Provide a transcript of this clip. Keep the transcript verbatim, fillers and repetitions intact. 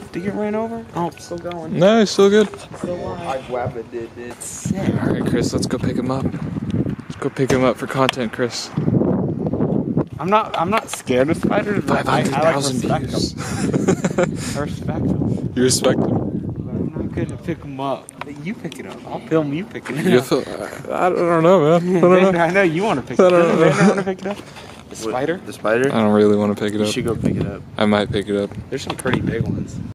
Did you get ran over? Oh, it's still going. No, it's still good. Still alive. I whap it, did it. Sick. All right, Chris, let's go pick him up. Let's go pick him up for content, Chris. I'm not. I'm not scared of spiders, but Five I, hundred I like thousand respect views. them. I respect them. You respect him. But I'm not gonna pick them up. You pick it up. I'll film you picking it You up. feel, I don't know, man. I don't know. I know you want to pick I it don't up. know. You want to pick it up. The spider? The spider? I don't really want to pick it You up. should go pick it up. I might pick it up. There's some pretty big ones.